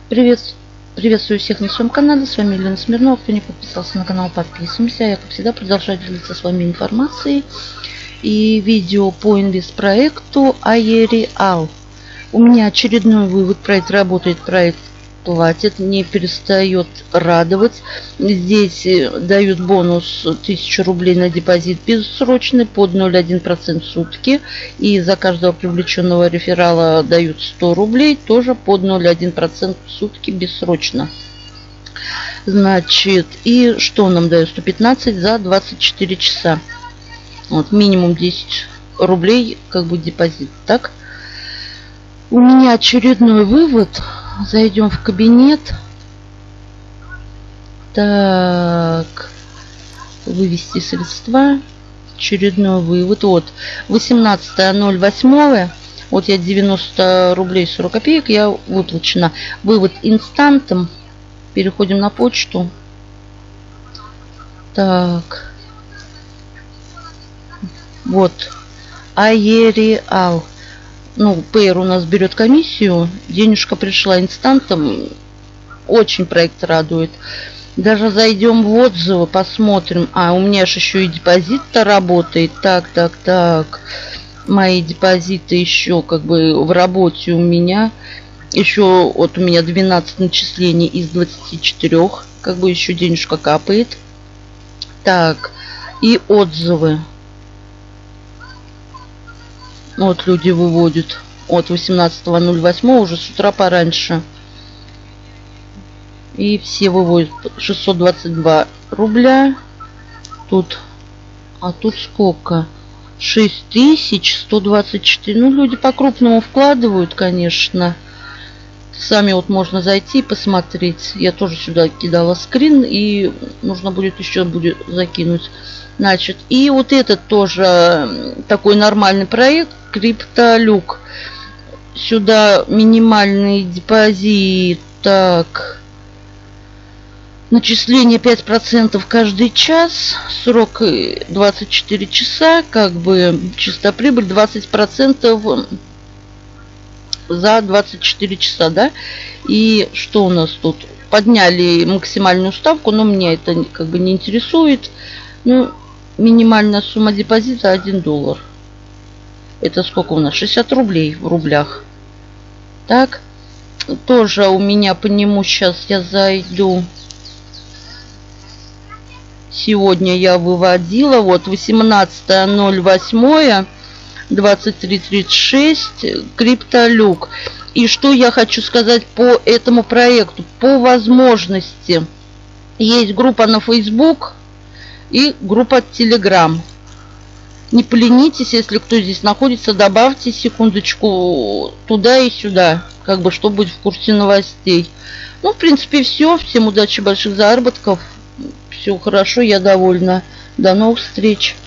Приветствую всех на своем канале. С вами Елена Смирнова. Кто не подписался на канал, подписываемся. Я, как всегда, продолжаю делиться с вами информацией и видео по инвестпроекту Аериал. У меня очередной вывод. Проект работает, проект платит, не перестает радовать. Здесь дают бонус 1000 рублей на депозит бессрочный под 0,1% в сутки. И за каждого привлеченного реферала дают 100 рублей тоже под 0,1% в сутки бессрочно. Значит, и что нам дают? 115 за 24 часа. Вот, минимум 10 рублей как бы депозит. Так, у меня очередной вывод. Зайдем в кабинет. Так, вывести средства. Очередной вывод. Вот 18.08. Вот я 90 рублей 40 копеек я выплачена. Вывод инстантом. Переходим на почту. Так. Вот. Аериал. Ну, Payer у нас берет комиссию. Денежка пришла инстантом. Очень проект радует. Даже зайдем в отзывы, посмотрим. А, у меня же еще и депозит-то работает. Так. Мои депозиты еще как бы в работе у меня. Еще вот у меня 12 начислений из 24. Как бы еще денежка капает. Так, и отзывы. Вот люди выводят от 18.08 уже с утра пораньше. И все выводят 622 рубля. Тут. А тут сколько? 6124. Ну, люди по-крупному вкладывают, конечно. Сами вот можно зайти и посмотреть. Я тоже сюда кидала скрин. И нужно будет еще закинуть. Значит, и вот этот тоже такой нормальный проект. Криптолюк. Сюда минимальный депозит. Так. Начисление 5% каждый час. Срок 24 часа. Как бы чистая прибыль 20% за 24 часа. Да? И что у нас тут? Подняли максимальную ставку. Но меня это как бы не интересует. Ну, минимальная сумма депозита 1 доллар. Это сколько у нас? 60 рублей в рублях. Так. Тоже у меня по нему сейчас я зайду. Сегодня я выводила. Вот 18.08. 23.36. Криптолюк. И что я хочу сказать по этому проекту. По возможности. Есть группа на Facebook. И группа Telegram. Не поленитесь, если кто здесь находится, добавьте секундочку туда и сюда, как бы, чтобы быть в курсе новостей. Ну, в принципе, все. Всем удачи, больших заработков. Все хорошо, я довольна. До новых встреч.